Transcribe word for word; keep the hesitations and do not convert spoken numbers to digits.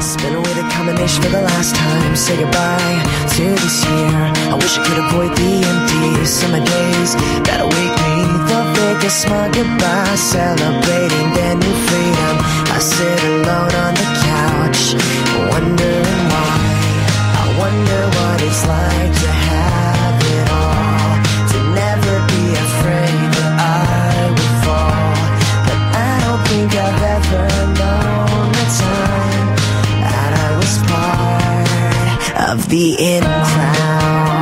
Spin away the combination for the last time. Say goodbye to this year. I wish I could avoid the empty summer days that await me. The biggest smug goodbye, celebrating their new freedom. I sit alone on the couch, wondering why. I wonder what it's like to have it all, to never be afraid that I would fall. But I don't think I've ever known the time that I was part of the in crowd.